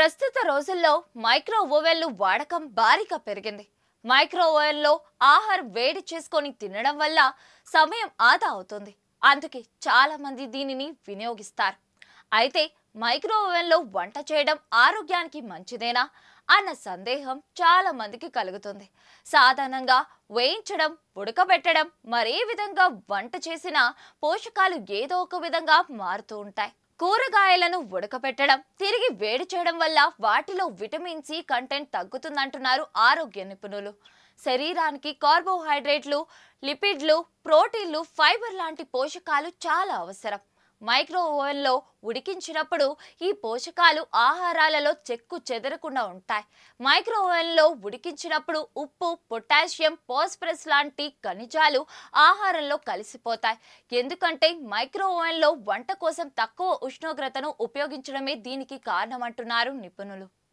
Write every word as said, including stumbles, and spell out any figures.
ప్రస్తుత రోజుల్లో మైక్రో ఓవెన్లు వాడకం భారీగా పెరిగింది. మైక్రో ఓవెన్లో ఆహారం వేడి చేసుకొని తినడం వల్ల సమయం ఆదా అవుతుంది. అందుకే చాలా మంది దీనిని వినియోగిస్తారు. అయితే మైక్రో ఓవెన్లో వంట చేయడం ఆరోగ్యానికి మంచిదేనా అన్న సందేహం చాలా మందికి కలుగుతుంది. సాధారణంగా వేయించడం, ఉడకబెట్టడం, మరే విధంగా వంట చేసినా పోషకాలు ఏదో ఒక విధంగా మారుతూ ఉంటాయి. కూరగాయలను ఉడకబెట్టడం, తిరిగి వేడి చేయడం వల్ల వాటిలో విటమిన్ సి కంటెంట్ తగ్గుతుందంటున్నారు ఆరోగ్య నిపుణులు. శరీరానికి కార్బోహైడ్రేట్లు, లిపిడ్లు, ప్రోటీన్లు, ఫైబర్ లాంటి పోషకాలు చాలా అవసరం. మైక్రో ఓవెన్లో ఉడికించినప్పుడు ఈ పోషకాలు ఆహారాలలో చెక్కు చెదరకుండా ఉంటాయి. మైక్రో ఓవెన్లో ఉడికించినప్పుడు ఉప్పు, పొటాషియం, ఫాస్ఫరస్ లాంటి ఖనిజాలు ఆహారంలో కలిసిపోతాయి. ఎందుకంటే మైక్రో ఓవెన్లో వంట కోసం తక్కువ ఉష్ణోగ్రతను ఉపయోగించడమే దీనికి కారణమంటున్నారు నిపుణులు.